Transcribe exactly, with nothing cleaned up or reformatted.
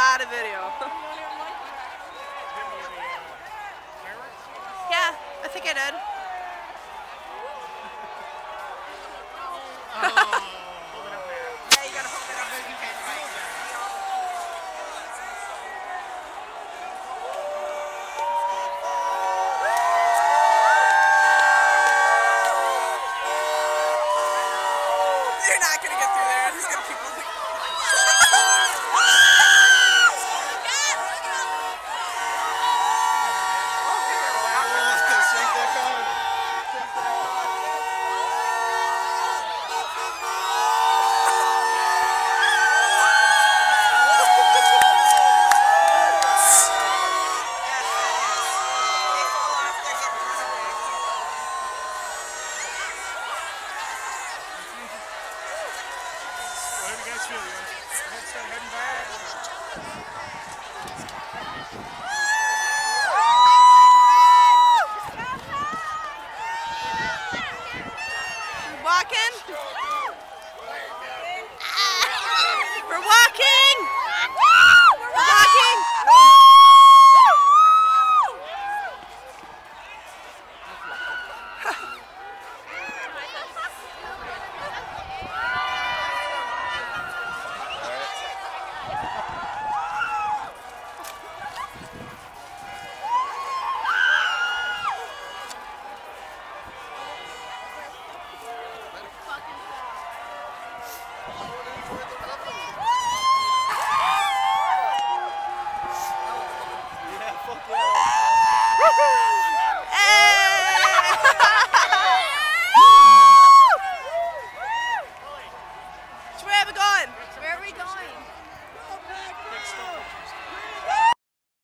lot of video. Yeah, I think I did. Oh. Yeah, you gotta hold it up. You can't fight. You're not gonna get through there. There's gonna be people. Walking. We're walking. We're walking. Where are we going? Where are we going?